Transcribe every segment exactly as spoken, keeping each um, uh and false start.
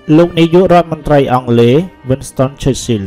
លោកនាយករដ្ឋមន្ត្រីអង់គ្លេស Winston Churchill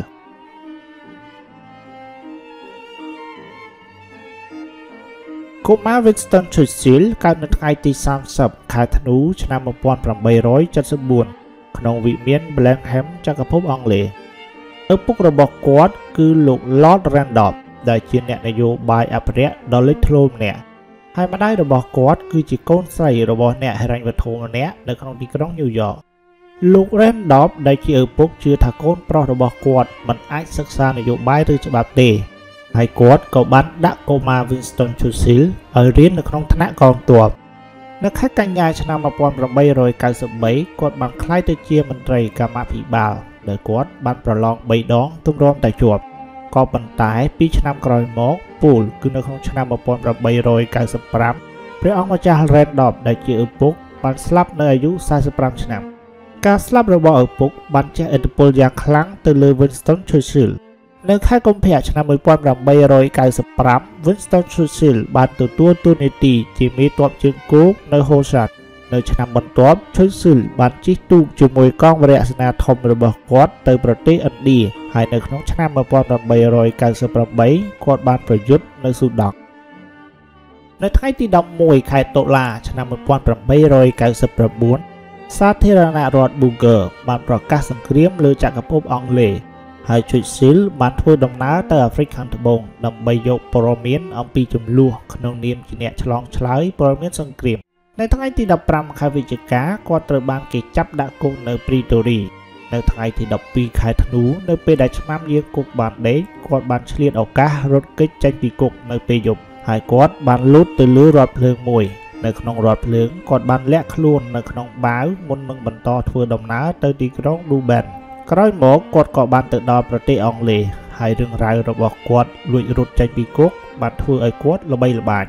កុមារ Winston Churchill កើតនៅថ្ងៃទីសាមសិបខែធ្នូឆ្នាំ một nghìn tám trăm bảy mươi tư ក្នុងវិមាន Blenheim ចក្រភពអង់គ្លេសឪពុករបស់គាត់គឺលោក Lord Randolph ដែលជាអ្នកនយោបាយអភិរក្សដ៏លេចធ្លោម្នាក់ហើយម្ដាយរបស់គាត់គឺជាកូនស្រីរបស់អ្នកហិរញ្ញវត្ថុម្នាក់នៅក្នុងទីក្រុង New York លោក Randolph ដែលជាឪពុកជឿថាកូនប្រុសរបស់គាត់មិនអាចសិក្សានយោបាយឬច្បាប់ទេហើយគាត់ក៏បានដាក់កុមារ Winston Churchill ឲ្យរៀននៅក្នុងថ្នាក់កងទ័ពនៅខែកញ្ញាឆ្នាំ một nghìn tám trăm bảy mươi tư គាត់បានក្លាយទៅជាមន្ត្រីកម្មាភិបាលដែលគាត់បានប្រឡងបីដងទម្រាំតែជាប់ក៏ប៉ុន្តែពីឆ្នាំក្រោយមកពូលគឺនៅក្នុងឆ្នាំ một nghìn tám trăm bảy mươi lăm ព្រះអង្គម្ចាស់ Randolph ដែលជាឪពុកបានស្លាប់នៅអាយុสี่สิบห้าឆ្នាំការស្លាប់របស់ឪពុកបានជះឥទ្ធិពលយ៉ាងខ្លាំងទៅលើ Winston Churchill នៅខែកុម្ភៈឆ្នាំ một nghìn tám trăm bảy mươi lăm Winston Churchill បានទទួលតួនាទីជាមេទ័ពជើងគោកនៅ Holsham នៅឆ្នាំបន្ទាប់ Churchill បានជិះទូកជាមួយកងវរសេនាធំរបស់គាត់ទៅប្រទេសឥណ្ឌាហើយនៅក្នុងឆ្នាំ một nghìn tám trăm bảy mươi tám គាត់បានប្រយុទ្ធនៅស៊ូដង់នៅថ្ងៃទីដប់មួយខែតុលាឆ្នាំ một nghìn tám trăm bảy mươi chín សាធារណរដ្ឋ Bulgaria បានប្រកាសសង្គ្រាមលើចក្រភពអង់គ្លេសហើយ Churchill បានធ្វើដំណើរទៅអាហ្វ្រិកខាងត្បូងដើម្បីយកព័ត៌មានអំពីចំនួនក្នុងនាមជាអ្នកឆ្លងឆ្លើយព័ត៌មានសង្គ្រាមនៅថ្ងៃទីដប់ប្រាំខែវិច្ឆិកាគាត់ត្រូវបានគេចាប់ដាក់គុកនៅ Pretoria នៅថ្ងៃទីដប់ពីរខែធ្នូនៅពេលដែលឆ្មាំយាងគុកបានដេកគាត់បានឆ្លៀតឱកាសរត់គេចចេញពីគុកនៅពេលយប់ហើយគាត់បានលូតទៅលើរថភ្លើងមួយនៅក្នុងរថភ្លើងគាត់បានលាក់ខ្លួននៅក្នុងបាវមុននឹងបន្តធ្វើដំណើរទៅទីក្រុង Durban ក្រោយមកគាត់ក៏បានទៅដល់ប្រទេសអង់គ្លេសហើយរឿងរ៉ាវរបស់គាត់លួចរត់ចេញពីគុកបានធ្វើឲ្យគាត់ល្បីល្បាញ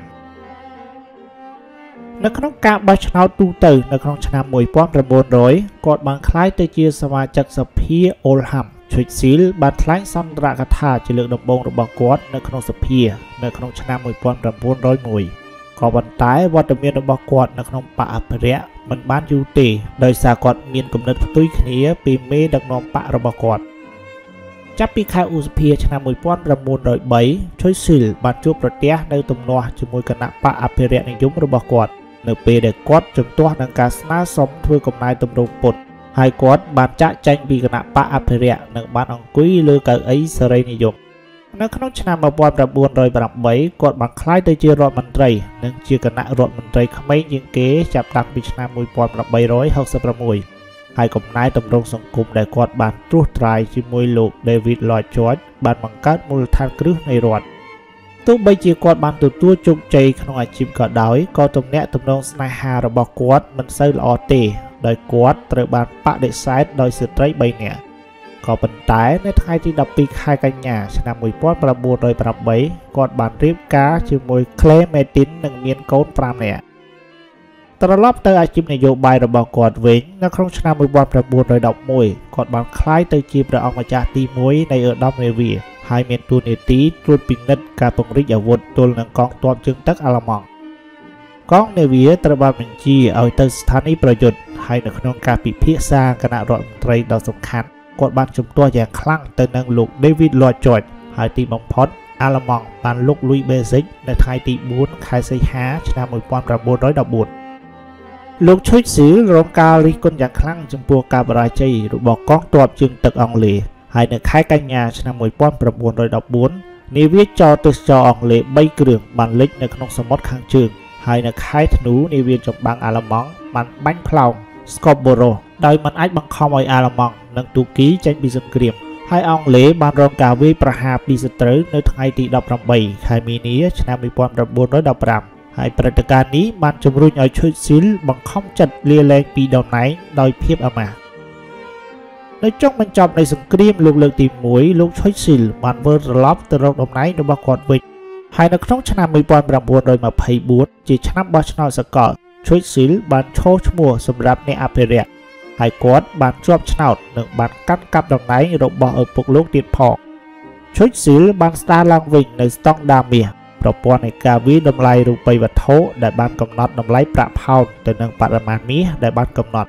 នៅក្នុងការបោះឆ្នោតទូទៅនៅក្នុងឆ្នាំ một nghìn chín trăm គាត់បានក្លាយទៅជាសមាជិកសភា Oldham Churchill បានថ្លែងសន្ទរកថាជាលើកដំបូងរបស់គាត់នៅក្នុងសភានៅក្នុងឆ្នាំ một nghìn chín trăm một ក៏ប៉ុន្តែវត្តមានរបស់គាត់នៅក្នុងបកអភិរក្សមិនបានយូរទេដោយសារគាត់មានគំនិតផ្ទុយគ្នាពីមេដឹកនាំបករបស់គាត់ចាប់ពីខែឧសភាឆ្នាំ một nghìn chín trăm ba Churchill បានជួបប្រទះនៅទំនាស់ជាមួយគណៈបកអភិរក្សនិយមរបស់គាត់នៅពេលដែលគាត់ជំទាស់នឹងការស្នើសុំធ្វើកំណែទម្រង់ពុតហើយគាត់បានចាក់ចែងពីគណៈបកអភិរក្សនិងបានអង្គុយលើកៅអីសេរីនិយមនៅក្នុងឆ្នាំ một nghìn chín trăm tám គាត់បានក្លាយទៅជារដ្ឋមន្ត្រីនិងជាគណៈរដ្ឋមន្ត្រីក្មេងជាងគេចាប់តាំងពីឆ្នាំ một nghìn tám trăm sáu mươi sáu ហើយកំណែទម្រង់សង្គមដែលគាត់បានត្រួសត្រាយជាមួយលោក David Lloyd George បានបង្កើតមូលដ្ឋានគ្រឹះនៃរដ្ឋទោះបីជាគាត់បានទទួលជោគជ័យក្នុងអាជីពក៏ដោយក៏ទំនាក់ទំនងស្នេហារបស់គាត់មិនសូវល្អទេដោយគាត់ត្រូវបានបដិសេធដោយស្ត្រីបីនាក់ក៏ប៉ុន្តែនៅថ្ងៃទីដប់ពីរខែកញ្ញាឆ្នាំ một nghìn chín trăm tám គាត់បានរៀបការជាមួយ Claire Metin និងមានកូនប្រាំនាក់ត្រឡប់ទៅអាជីពនយោបាយរបស់គាត់វិញនៅក្នុងឆ្នាំ một nghìn chín trăm mười một គាត់បានក្លាយទៅជាព្រះអង្គម្ចាស់ទីមួយនៃឧត្តមនាវីហើយមានតួនាទីត្រួតពិនិត្យការពង្រីកអាវុធទល់នឹងកងទ័ពជើងទឹកអាល្លឺម៉ង់កងនាវាត្រូវបានបញ្ជាឲ្យទៅស្ថានីយប្រយុទ្ធហើយនៅក្នុងការពិភាក្សាគណៈរដ្ឋមន្ត្រីដ៏សំខាន់គាត់បានជំទាស់យ៉ាងខ្លាំងទៅនឹងលោក David Lloyd George ហើយទីបំផុតអាល្លឺម៉ង់បានលុកលុយ Basic នៅថ្ងៃទីបួនខែសីហាឆ្នាំ một nghìn chín trăm mười bốnលោក Churchill រងការរិះគន់យ៉ាងខ្លាំងចំពោះការបរាជ័យរបស់កងទ័ពជើងទឹកអង់គ្លេសហើយនៅខែកញ្ញាឆ្នាំ một nghìn chín trăm mười bốn នាវាចរទេសចរអង់គ្លេសបីគ្រឿងបានលិចនៅក្នុងសមុទ្រខាងជើងហើយនៅខែធ្នូនាវាចម្បាំងអាល្លឺម៉ង់បានបាញ់ផ្លោង Scarborough ដោយមិនអាចបង្ខំឲ្យអាល្លឺម៉ង់និងទូគីចេញពីសង្គ្រាមហើយអង់គ្លេសបានរងការវាយប្រហារពីសត្រូវនៅថ្ងៃទីដប់ប្រាំបីខែមីនាឆ្នាំ một nghìn chín trăm mười lămហើយព្រឹត្តិការណ៍នេះបានជំរុញឲ្យ Churchill បង្ខំចិត្តលាលែងពីតំណែងដោយភាពអាម៉ាស់នៅចុងបញ្ចប់នៃសង្គ្រាមលោកលើកទីមួយលោក Churchill បានវិលត្រឡប់ទៅរកតំណែងរបស់គាត់វិញហើយនៅក្នុងឆ្នាំ một nghìn chín trăm hai mươi tư ជាឆ្នាំបោះឆ្នោតសកល Churchill បានឈរឈ្មោះសម្រាប់អ្នកអភិរក្សហើយគាត់បានជាប់ឆ្នោតនិងបានកាន់កាប់តំណែងរបស់ឪពុកលោកទៀតផង Churchill បានស្ដារឡើងវិញនៅស្តង់ដារមាសប្រព័ន្ធនៃការវាយតម្លៃរូបិយវត្ថុដែលបានកំណត់តម្លៃប្រាក់ផោនទៅនឹងបរិមាណមាសដែលបានកំណត់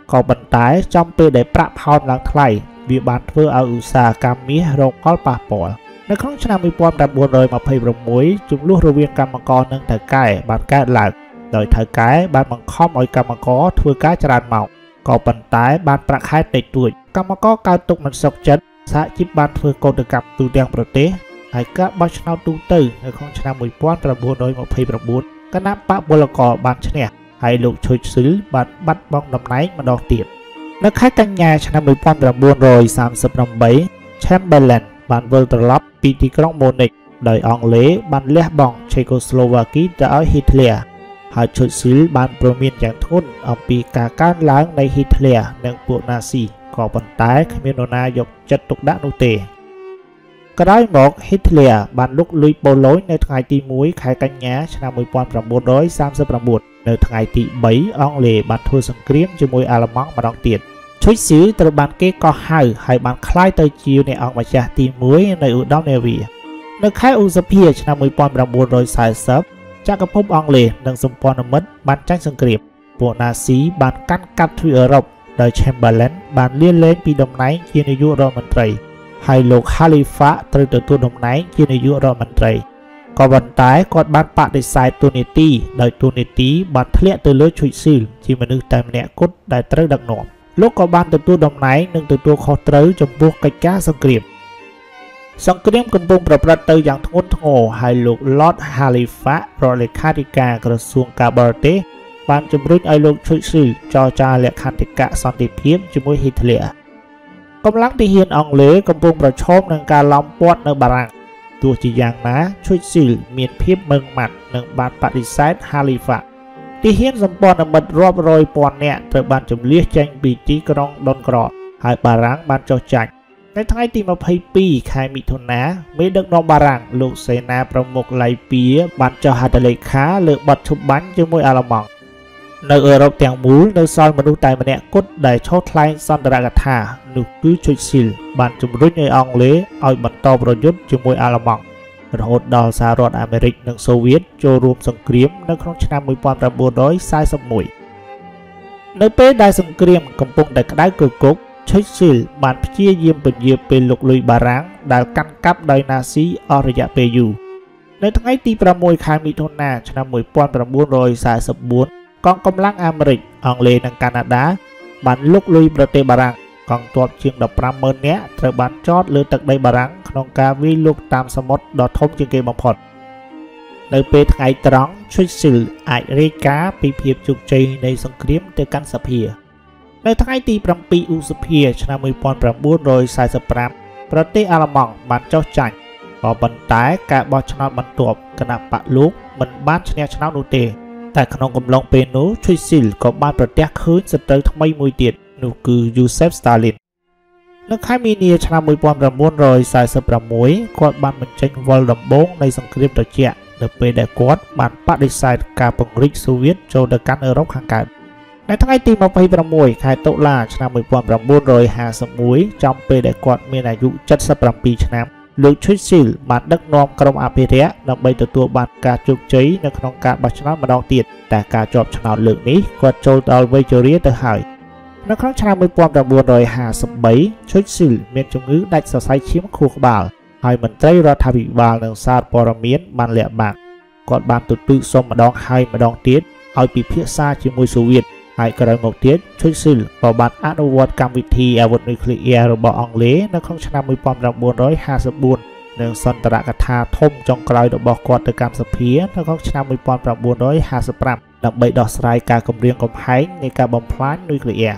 ក៏ប៉ុន្តែចំពេលដែលប្រាក់ផោនឡើងថ្លៃវាបានធ្វើឲ្យឧស្សាហកម្មមាសរងផលប៉ះពាល់នៅក្នុងឆ្នាំ một nghìn chín trăm hai mươi sáu ចំនួនរវាងកម្មករនិងថៅកែបានកើតឡើងដោយថៅកែបានបង្ខំឲ្យកម្មករធ្វើការច្រើនម៉ោងក៏ប៉ុន្តែបានប្រាក់ខែតិចតួចកម្មករកើតទុកមិនសុខចិត្តសហជីពបានធ្វើកោតកម្មទូទាំងប្រទេសហើយការបោះឆ្នោតទូទៅនៅក្នុងឆ្នាំ một nghìn chín trăm hai mươi chín គណៈបកពលករបានឈ្នះហើយលោកឈុចស៊ិលបានបាត់បង់តំណែងម្ដងទៀតនៅខែកញ្ញាឆ្នាំ một nghìn chín trăm ba mươi tám Chamberlain បានវិលត្រឡប់ពីទីក្រុងម៉ូនិកដោយអង់គ្លេសបានលះបង់ឆេកូស្លូវ៉ាគីទៅឲ្យហ៊ីតលែរហើយឈុចស៊ិលបានព្រមានយ៉ាងធ្ងន់អំពីការកើនឡើងនៃហ៊ីតលែរនិងពួកណាស៊ីក៏ប៉ុន្តែគ្មាននរណាយកចិត្តទុកដាក់នោះទេក្រោយមកហ៊ីតលែរបានលុកលុយប៉ូឡូញនៅថ្ងៃទីមួយខែកញ្ញាឆ្នាំ một nghìn chín trăm ba mươi tám នៅថ្ងៃទីបីអង់គ្លេសបានធ្វើសង្គ្រាមជាមួយអាល្លឺម៉ង់ម្ដងទៀតឈុចស៊ិលត្រូវបានគេកោះហៅហើយបានក្លាយទៅជាអ្នកអង្គម្ចាស់ទីមួយនៃឧត្តមនាវីនៅខែឧសភាឆ្នាំ một nghìn chín trăm bốn mươi ចក្រភពអង់គ្លេសនិងសម្ព័ន្ធមិត្តបានចាញ់សង្គ្រាមពួកណាស៊ីបានកាន់កាប់ទ្វីបអឺរ៉ុបដោយ Chamberlain បានលាលែងពីតំណែងជានាយករដ្ឋមន្ត្រីហើយលោក Khalifa ត្រូវទទួលតំណែងជានាយករដ្ឋមន្ត្រីក៏ប៉ុន្តែគាត់បានបដិសេធទូនីតិដោយទូនីតិបានធ្លាក់ទៅលើឈុចស៊ិលជាមនុស្សតែម្នាក់គត់ដែលត្រូវដឹកនាំលោកក៏បានទទួលតំណែងនិងទទួលខុសត្រូវចំពោះកិច្ចការសង្គ្រាមសង្គ្រាមកំពុងប្រព្រឹត្តទៅយ៉ាងធ្ងន់ធ្ងរហើយលោក Lord Halifax រដ្ឋលេខាធិការក្រសួងការបរទេសបានជំរុញឲ្យលោកឈុចស៊ិលចរចាលក្ខន្តិកៈសន្តិភាពជាមួយហ៊ីតលែរកម្លាំងទាហានអង់គ្លេសកំពុងប្រឈមនឹងការឡោមព័ទ្ធនៅបារាំងទោះជាយ៉ាងណាឈុចស៊ិលមានភាពម៉ឺងម៉ាត់និងបានបដិសេធ Halifax ទាហានសម្ព័ន្ធមិត្តរាប់រយពាន់នាក់ត្រូវបានជម្លៀសចេញពីទីក្រុងដុនក្រកហើយបារាំងបានចុះចាញ់នៅថ្ងៃទីยี่สิบสองខែមិថុនាមេដឹកនាំបារាំងលោកសេនាប្រមុខឡៃពៀបានចុះហត្ថលេខាលើបទឈប់បាញ់ជាមួយអាល្លឺម៉ង់នៅអឺរ៉ុបទាំងមូលនៅសល់មនុស្សតែម្នាក់គត់ដែលឈរថ្លែងសន្ទរកថានោះគឺឈុចស៊ិលបានជំរុញឲ្យអង់គ្លេសឲ្យបន្តប្រយុទ្ធជាមួយអាល្លឺម៉ង់រហូតដល់សហរដ្ឋអាមេរិកនិងសូវៀតចូលរួមសង្គ្រាមនៅក្នុងឆ្នាំ một nghìn chín trăm bốn mươi mốt នៅពេលដែលសង្គ្រាមកំពុងតែក្តៅគគុកឈុចស៊ិលបានព្យាយាមពន្យាពេលលុកលុយបារាំងដែលកាន់កាប់ដោយណាស៊ីអស់រយៈពេលយូរនៅថ្ងៃទីប្រាំមួយខែមិថុនាឆ្នាំ một nghìn chín trăm bốn mươi tư កងកម្លាំងអាមេរិកអង់គ្លេសនិងកាណាដាបានលុកលុយប្រទេសបារាំងកងទ័ពជាង ដប់ប្រាំម៉ឺន នាក់ត្រូវបានចតលើទឹកដីបារាំងក្នុងការវាយលុកតាមសមុទ្រដ៏ធំជាងគេបំផុតនៅពេលថ្ងៃត្រង់ឈុចស៊ិលអាចរាយការណ៍ពីភាពជោគជ័យនៃសង្គ្រាមទៅកាន់សភានៅថ្ងៃទីប្រាំពីរឧសភាឆ្នាំ một nghìn chín trăm bốn mươi lăm ប្រទេសអាល្លឺម៉ង់បានចុះចាញ់ក៏ប៉ុន្តែការបោះឆ្នោតបន្ទាប់គណៈបកលោកមិនបានឈ្នះឆ្នោតនោះទេតែក្នុងកំឡុងពេលនោះឈុចស៊ិលក៏បានប្រទះឃើញសត្រូវថ្មីមួយទៀតនោះគឺយូសេហ្វ ស្តាលីននៅខែមីនាឆ្នាំ một nghìn chín trăm bốn mươi sáu គាត់បានបញ្ចេញវល់ដំបូងនៃសង្គ្រាមត្រជាក់នៅពេលដែលគាត់បានបដិសេធការពង្រីកសូវៀតចូលទៅកាន់អឺរ៉ុបខាងកើតនៅថ្ងៃទីยี่สิบหกខែតុលាឆ្នាំ một nghìn chín trăm năm mươi mốt ចំពេលដែលគាត់មានអាយុ เจ็ดสิบเจ็ด ឆ្នាំលោកឈុចស៊ិលបានដឹកនាំក្រុមអភិរក្សដើម្បីទទួលបានការជោគជ័យនៅក្នុងការបោះឆ្នោតម្ដងទៀតតែការជាប់ឆ្នោតលើកនេះគាត់ចូលដល់វ័យជរាទៅហើយនៅក្នុងឆ្នាំ một nghìn chín trăm năm mươi ba ឈុចស៊ិលមានជំងឺដាច់សរសៃឈាមខួរក្បាលហើយមន្ត្រីរដ្ឋាភិបាលនិងសារព័ត៌មានបានលាក់បាំងគាត់បានទទូចសុំម្ដងហើយម្ដងទៀតឲ្យពិភាក្សាជាមួយសូវៀតហើយក្រោយមកទៀតឈុចស៊ិលក៏បានអនុវត្តកម្មវិធីអាវុធនុយក្លេអ៊ែររបស់អង់គ្លេសនៅក្នុងឆ្នាំ một nghìn chín trăm năm mươi tư និងសន្ទរកថាធំចុងក្រោយរបស់គាត់ទៅកាន់សភានៅក្នុងឆ្នាំ một nghìn chín trăm năm mươi lăm ដើម្បីដោះស្រាយការគំរាមកំហែងនៃការបំផ្លាញនុយក្លេអ៊ែរ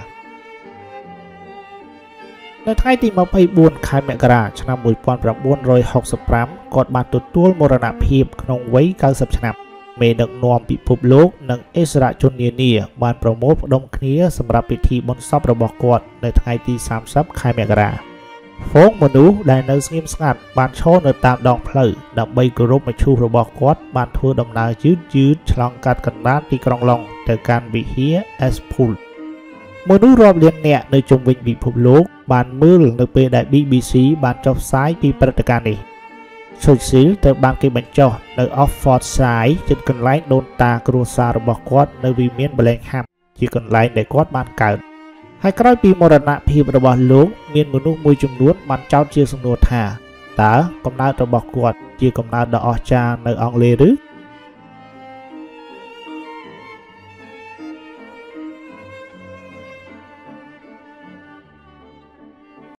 នៅថ្ងៃទីยี่สิบสี่ខែមករាឆ្នាំ một nghìn chín trăm sáu mươi lăm គាត់បានទទួលមរណភាពក្នុងវ័យเก้าสิบឆ្នាំមេដឹកនាំពិភពលោកនិងអិសរាជជននានាបានប្រមូលផ្ដុំគ្នាសម្រាប់ពិធីបុណ្យសពរបស់គាត់នៅថ្ងៃទីសាមសិបខែមករាហ្វូងមនុស្សដែលនៅស្ងៀមស្ងាត់បានឈរនៅតាមដងផ្លូវដើម្បីគោរពមឈូសរបស់គាត់បានធ្វើដំណើរយឺតយឺតឆ្លងកាត់កណ្ដាលទីក្រុងឡុងទៅកាន់វិហារអេសភូលមនុស្សរាប់លាននាក់នៅជុំវិញពិភពលោកបានមើលនៅពេលដែល บี บี ซี បានចុះផ្សាយពីព្រឹត្តិការណ៍នេះឈុចស៊ិលត្រូវបានគេបញ្ចុះនៅ Oxfordshire ជិតកន្លែងដូនតាគ្រួសាររបស់គាត់នៅវិមាន Bellingham ជាកន្លែងដែលគាត់បានកើតហើយក្រោយពីមរណភាពរបស់លោកមានមនុស្សមួយចំនួនបានចោទជាសំណួរថាតើកំណើតរបស់គាត់ជាកំណើតដ៏អស្ចារ្យនៅអង់គ្លេសឬ